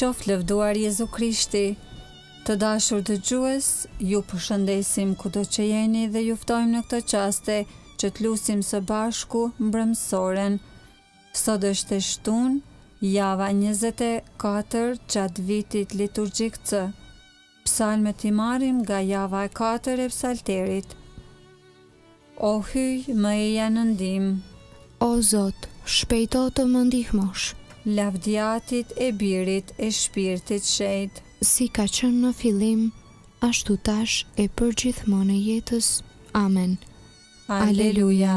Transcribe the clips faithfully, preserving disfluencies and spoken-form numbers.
Qoftë lëvduar Jezu Krishti. Të dashur dëgjues, ju përshëndesim kudo që jeni dhe ju ftojmë në këtë çaste që të lusim së bashku mbrëmësoren. Sot është e shtunë, java njëzet e katër gjatë vitit liturgjik C. Psalmet i marrim nga java e katër e psalterit. O hyj më eja në ndihmë. O Zot, shpejto të më ndihmosh. Lavdiatit e birit e shpirtit shenjtë. Si ka qenë në fillim, ashtu tash e përgjithmonë e jetës. Amen. Aleluja.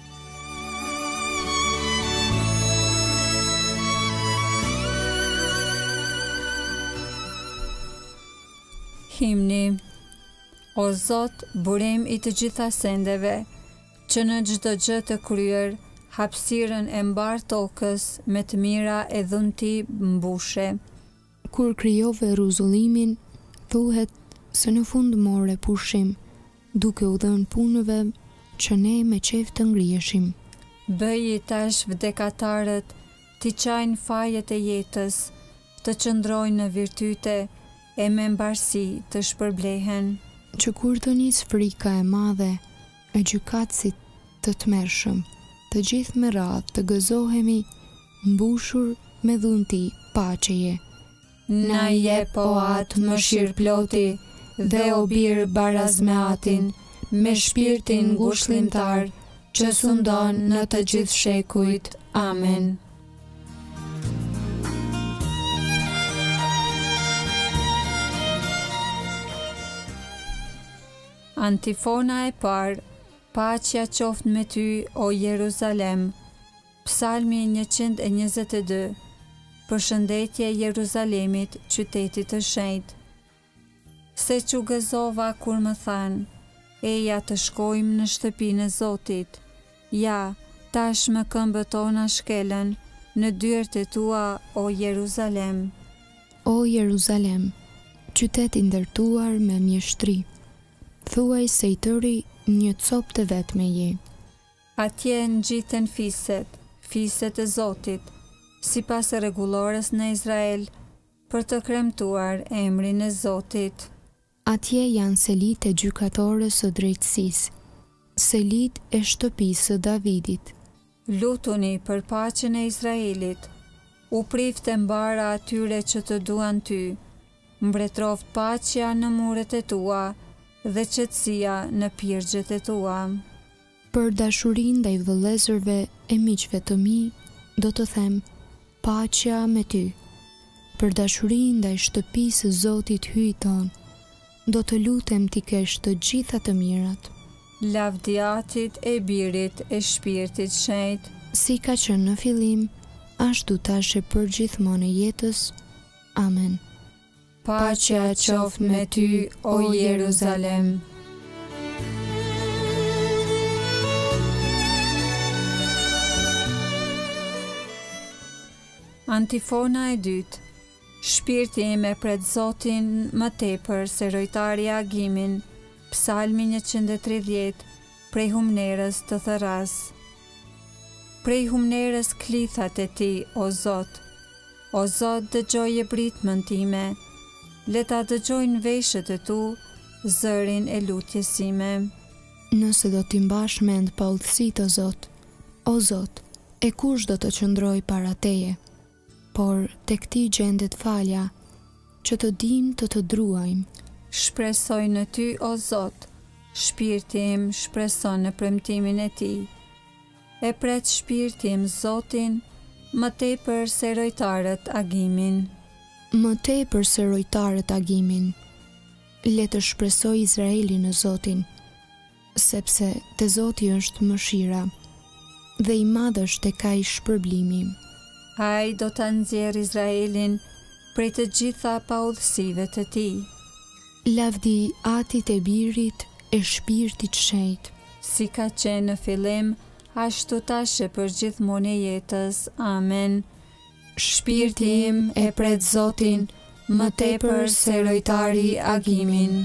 Himni. O Zot, burim i të gjitha sendeve, që në çdo gjë të kryer, hapësirën e mbar tokës me të mira e dhunti mbushe. Kur krijove rruzullimin, thuhet se në fund more pushim, duke u dhënë punëve që ne me qejf të ngriheshim. Bëji tash vdekatarët, t'i qajnë fajet e jetës, të qëndrojnë në virtyte e me mbarsi të shpërblehen. Që kur të nis frika e madhe e gjykatësit të tmerrshëm, të gjithë me radhë të gëzohemi, mbushur me dhunti paqeje. Na jep o atë mëshirë ploti, dhe o birë baraz me atin, me shpirtin ngushëllimtar, që sundon në të gjithë shekujt. Amen. Antifona e parë. Paqja qoftë me ty, o Jeruzalem. Psalmi njëqind e njëzet e dy. Përshëndetje Jeruzalemit, qytetit të shenjtë. Se që gëzova kur më thanë, eja të shkojmë në shtëpinë e Zotit. Ja, tash më këmbët tona shkelen në dyert e tua, o Jeruzalem. O Jeruzalem, qytet i ndërtuar me mjeshtri, thuaj se i tëri një copë të vetme je. Atje ngjiten fiset, fiset e Zotit, si pas e rregullores në Izrael, për të kremtuar emrin e Zotit. Atje janë selit e gjykatores së drejtësisë, selit e shtëpisë së Davidit. Lutuni për paqen e Izraelit, u prifte mbara atyre që të duan ty, mbretroft paqja në muret e tua, dhe qetësia në pirgjet e tua. Për dashurin ndaj vëllezërve e miqve të mi, do të them, paqja me ty. Për dashurin ndaj shtëpisë së Zotit hyjton, do të lutem t'i kesh të gjitha të mirat. Lavdiatit e birit e shpirtit shenjtë. Si ka qenë në fillim, ashtu tash e përgjithmonë e jetës. Amen. Paqja qoftë me ty, o Jeruzalem. Antifona e dytë. Shpirti im e pret Zotin më tepër se rojtari i agimin. Psalmi njëqind e tridhjetë, prej humnerës të thëras. Prej humnerës klithat e ti, o Zot. O Zot, dëgjoje britmën time. Le ta dëgjojnë veshët e tu, zërin e lutjes sime. Nëse do t'i mbash mend pa udhësit, o Zot, o Zot, e kush do të qëndroj para teje? Por tek ti gjendet falja, që të dim të të druajmë. Shpresoj në ty, o Zot, shpirti im shpreson në premtimin e ti. E pret shpirti im Zotin, më tepër se rojtarët agimin. Më tepër se rojtarët agimin, le të shpresoj Izraeli në Zotin, sepse te Zoti është mëshira, dhe i madh është tek ai shpërblimi. Ai do ta nxjerrë Izraelin prej të gjitha paudhësive të tij. Lavdi atit e birit e shpirtit shenjtë. Si ka qenë në fillim, ashtu tash e përgjithmonë e jetës. Amen. Shpirti im e pret Zotin, më tepër se rojtari agimin.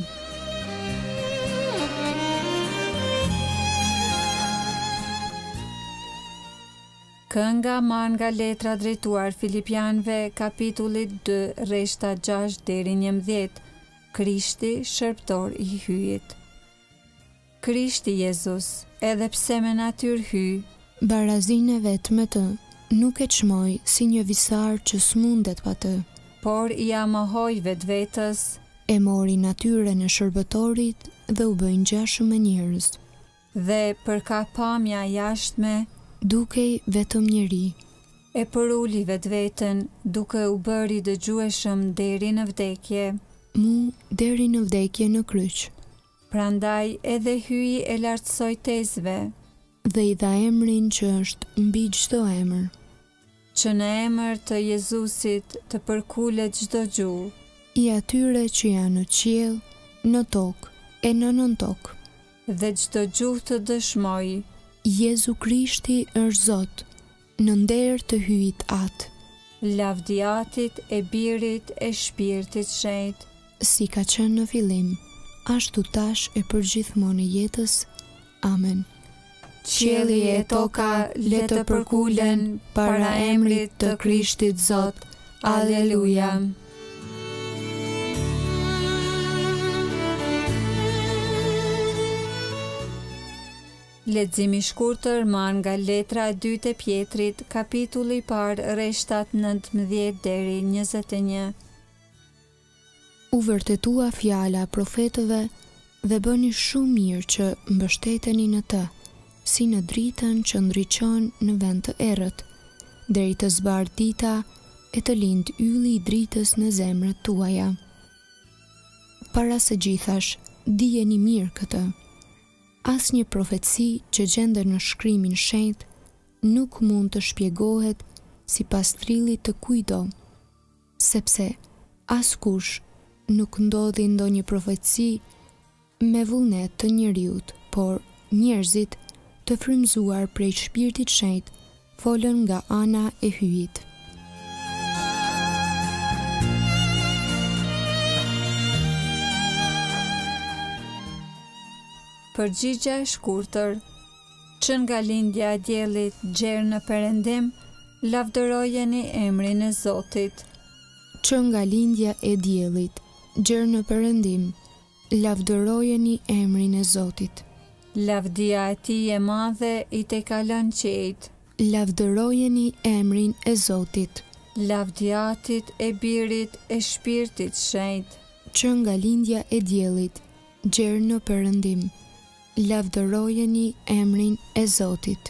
Kënga marrë nga letra drejtuar Filipianëve, kapitulli dy, rreshta gjashtë deri njëmbëdhjetë. Krishti, shërptor i hyjit. Krishti Jezus, edhe pse me natyrë hyj, barazinë e vetë me të, nuk e çmoj si një visar që s'mundet pa të, por i amohoi vetvetes, e mori natyrën e shërbëtorit dhe u bë ngjashëm me njerëz, dhe përka pamja jashtme, dukej vetëm njeri, e përuli vetveten duke u bëri dëgjueshëm deri në vdekje, mu deri në vdekje në kryq. Prandaj edhe hyi e lartësoi tezve, dhe i dha emrin që është mbi çdo emër, që në emër të Jezusit të përkulet çdo gjuhë, i atyre që janë në qiell, në tokë e në nën tokë, dhe çdo gjuhë të dëshmojë, Jezu Krishti është Zot, në nder të hyjit atë, lavdi Atit e Birit e Shpirtit Shenjtë, si ka qenë në fillim, ashtu tash e përgjithmonë e jetës. Amen. Qielli e toka le të përkulen para emrit të Krishtit Zot. Aleluja. Leximi i shkurtër marrë nga letra e dytë e Pjetrit, kapitulli i parë, rreshtat nëntëmbëdhjetë deri njëzet e një. U vërtetua fjala profetëve dhe bëni shumë mirë që mbështeteni në të, si në dritën që ndriçon në vend të errët, deri të zbardhë dita e të lind ylli i dritës në zemrat tuaja. Para së gjithash, dijeni mirë këtë. Asnjë profeci që gjendet në shkrimin shenjtë nuk mund të shpjegohet sipas trillit të kujdo, sepse askush nuk ndodhi ndonjë profeci me vullnet të njeriut, por njerëzit të frymzuar prej Shpirtit Shenjtë folën nga ana e hyjit. Përgjigja e shkurtër, që nga lindja e Dielit gjerë në Perëndim, lavdërojeni emrin e Zotit. Që nga lindja e Dielit gjerë në Perëndim, lavdërojeni emrin e Zotit. Lavdia e tij e madhe i tekalon qejt. Lavdërojeni emrin e Zotit. Lavdia Atit e Birit e Shpirtit Shenjtë. Që nga lindja e Dielit gjerë në Perëndim, lavdërojeni emrin e Zotit.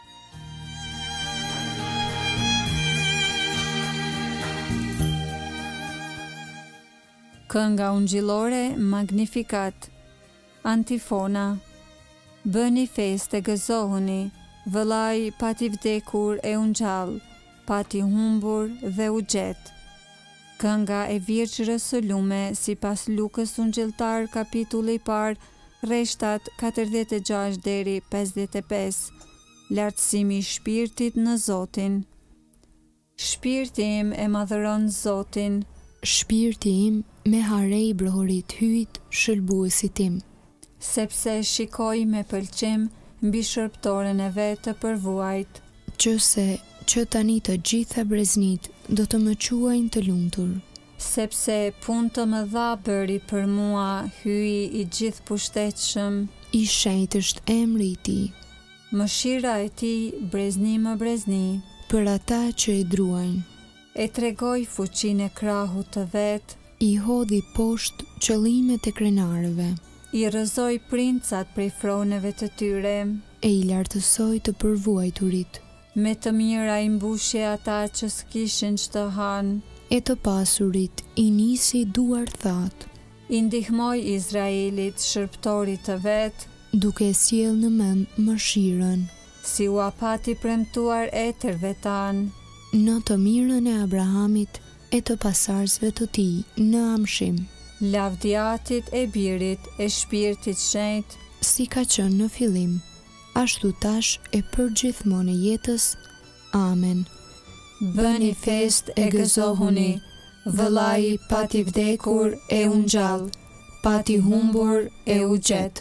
Kënga ungjillore Magnificat. Antifona. Bëni festë, gëzohuni, vëllai pati vdekur e u ngjall, pati humbur dhe u gjet. Kënga e Virgjërës së Lume sipas Lukës Ungjilltar, kapitulli i parë, rreshtat katërdhjetë e gjashtë deri pesëdhjetë e pesë. Lartësimi i shpirtit në Zotin. Shpirti im e madhëron Zotin. Shpirti im me harej brohorit hyjt shëlbuesit tim. Sepse shikoj me pëlqim mbi shërptoren e vet të përvuajt. Qëse që tani të gjitha breznit do të më quajnë të lumtur. Sepse punë të mëdha bëri për mua, hyi i gjithë pushtetshëm. I shenjtë është emri i tij. Mëshira e tij brezni më brezni. Për ata që e druajnë. E tregoj fuqinë e krahut të vet. I hodhi poshtë qëllimet e krenarëve. I rrëzoi princat prej froneve të tyre. E i lartësoi të përvuajturit. Me të mira i mbushje ata që s'kishin ç'të hanë. E të pasurit i nisi duar thatë. I ndihmoi Izraelit, shërptorit të vet, duke sjell në mend mëshirën, si u apati premtuar etërve tanë, në të mirën e Abrahamit e të pasarsve të tij në amshim. Lavdi Atit e Birit e Shpirtit Shenjtë, si ka qenë në fillim, ashtu tash e përgjithmonë e jetës. Amen. Bëni fest e gëzohuni, vëllai pati vdekur e u ngjall, pati humbur e u gjet.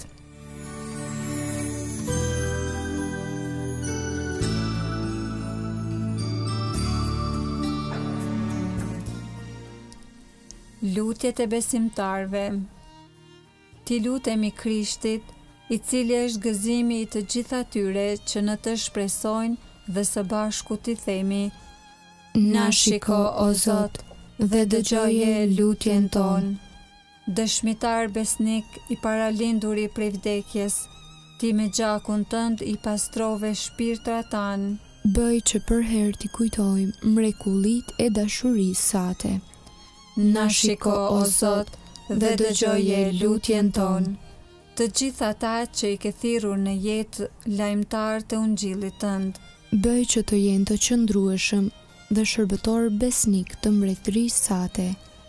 Lutjet e besimtarve. Ti lutemi Krishtit, i cili është gëzimi i të gjithë atyre që në të shpresojnë dhe së bashku ti themi: Na shiko, o Zot, dhe dëgjoje lutjen tonë. Dëshmitar besnik i paralinduri prej vdekjes, ti me gjakun tënd i pastrove shpirtrat tanë. Bëj që për herë t'i kujtojmë mrekullitë e dashurisë sate. Na shiko, o Zot, dhe dëgjoje lutjen tonë. Të gjithë ata që i ke thirrur në jetë lajmtar të ungjillit tënd. Bëj që të jenë të qëndrueshëm dhe shërbëtor besnik të mbretërisë sate.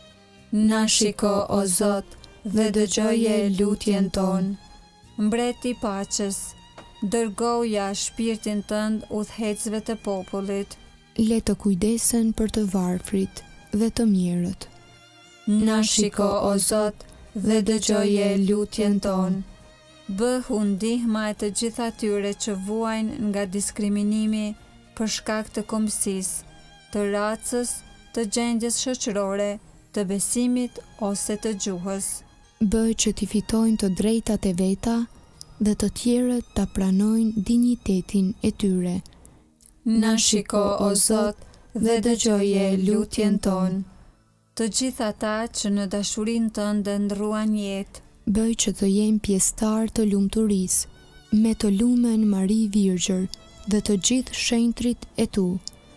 Na shiko, o Zot, dhe dëgjoje lutjen tonë. Mbreti i paqes, dërgoja shpirtin tënd udhëhecëve të popullit. Le të kujdesen për të varfrit dhe të mirët. Na shiko, o Zot, dhe dëgjoje lutjen tonë. Bëhu ndihma e të gjithë atyre që vuajnë nga diskriminimi për shkak të kombësisë, të racës, të gjendjes shoqërore, të besimit ose të gjuhës. Bëj që t'i fitojnë të drejtat e veta dhe të tjerët ta pranojnë dinjitetin e tyre. Na shiko, o Zot, dhe dëgjoje lutjen tonë. Të gjithë ata që në dashurinë tënde ndruan jetë. Bëj që të jenë pjesëtar të lumturisë, me të lumen Mari Virgjër dhe të gjithë shenjtrit e tu.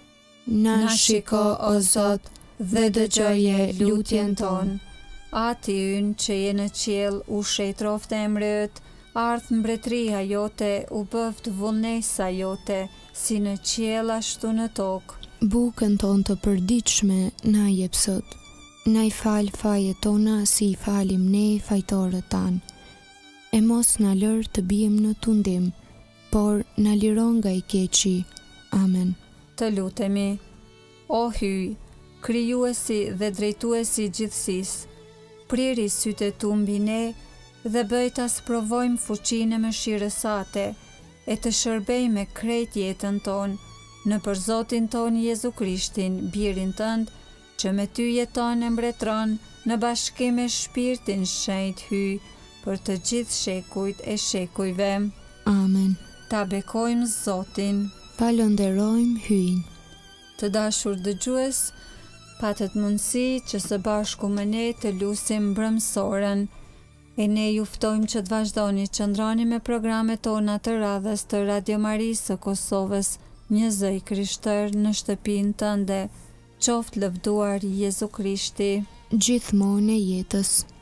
Na shiko, o Zot, dhe dëgjoje lutjen tonë. Ati ynë që je në qiell, u shetroft emri yt, ardh mbretëria jote, u bëft vullnesa jote, si në qiell ashtu në tokë. Bukën tonë të përditshme na jep sot. Na i fal fajet tona si i falim ne fajtorët tanë. E mos na lër të bijëm në tundim, por na liron nga i keqi. Amen. Të lutemi. O hyj, krijuesi dhe drejtuesi i gjithësisë, priri sytë tu mbi ne dhe bëj ta sprovojmë fuqinë e mëshirës sate e të shërbejmë me krejt jetën tonë në për Zotin ton Jezu Krishtin, birin tënd, që me ty jeton e mbretëron në bashkim me shpirtin shenjt hyj për të gjithë shekujt e shekujve. Amen. Ta bekojmë Zotin. Falënderojmë hyjin. Të dashur dëgjues, patet mundësi që së bashku me ne të lusim mbrëmësorën, e ne ju ftojmë që të vazhdoni që qëndroni me programet tona të radhës të Radio Marisë së Kosovës, një zë i Krishtër në shtëpinë tënde. Qoftë lëvduar Jezu Krishti. Gjithmonë e jetës.